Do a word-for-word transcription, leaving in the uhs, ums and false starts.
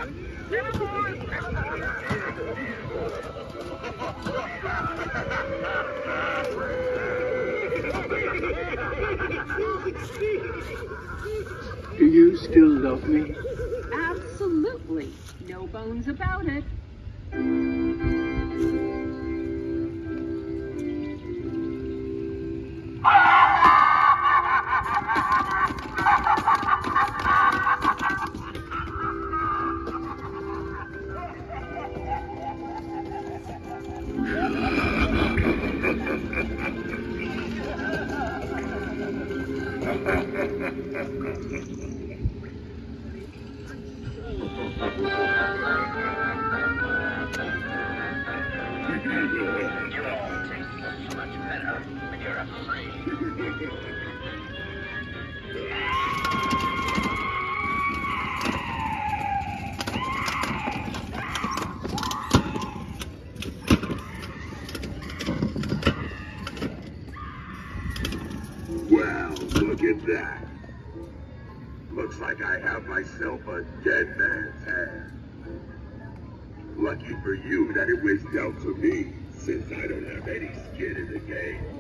Do you still love me? Absolutely. No bones about it. Well, look at that. Looks like I have myself a dead man's hand. Lucky for you that it was dealt to me, since I don't have any skin in the game.